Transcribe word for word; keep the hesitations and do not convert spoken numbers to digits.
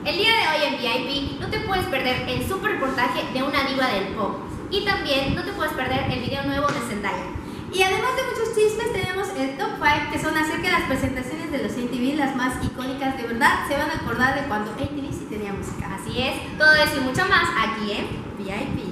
El día de hoy en V I P no te puedes perder el super reportaje de una diva del pop. Y también no te puedes perder el video nuevo de Zendaya. Y además de muchos chismes, tenemos el top cinco, que son acerca de las presentaciones de los M T V, las más icónicas. De verdad, se van a acordar de cuando M T V sí tenía música. Así es, todo eso y mucho más aquí en V I P.